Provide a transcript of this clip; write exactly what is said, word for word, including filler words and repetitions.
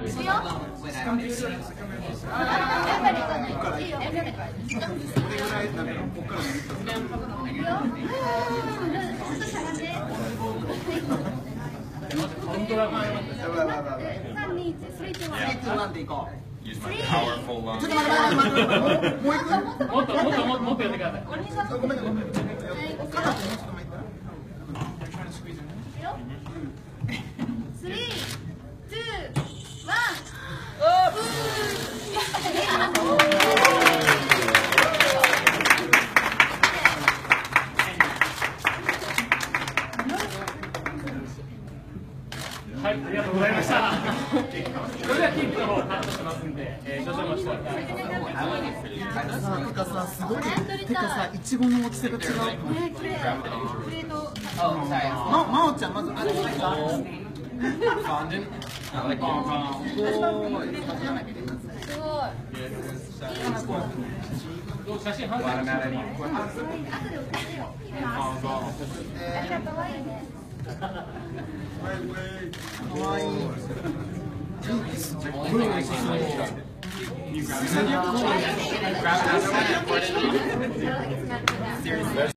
Use my powerful lungs. ちょっと待って待って待ってもう一個もっともっともっともっとやってください。 ごめんごめんスリー、ツー、ワはい、ありがとうございました。それではキープの方カットしますんで、えー、少々お待ちください。 さとかさすごくてかさいちごの大きさが違う。ままおちゃんまずあれですか。 写真反対。 かわいい。すごい美味しそう。 You grab it.